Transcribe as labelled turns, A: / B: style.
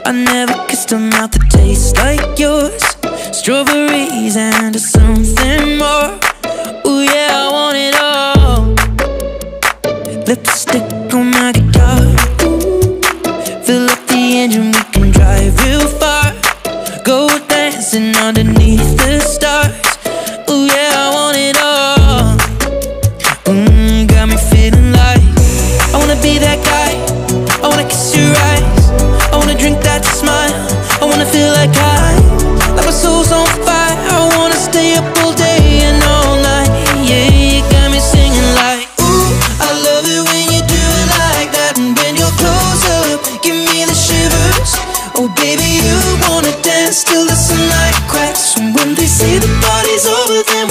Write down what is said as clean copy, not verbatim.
A: I never kissed a mouth that tastes like yours. Strawberries and something more. Ooh yeah, I want it all. Lipstick on my guitar. Fill up the engine, we can drive real far. Go dancing underneath the stars. Ooh yeah, I want it all. Got me feeling like I wanna be that guy. I wanna kiss your eyes. I wanna drink that smile. I wanna feel like like my soul's on fire. I wanna stay up all day and all night. Yeah, you got me singing like, ooh, I love it when you do it like that. And when you're close up, give me the shivers. Oh baby, you wanna dance till the sunlight cracks. And when they say the party's over, then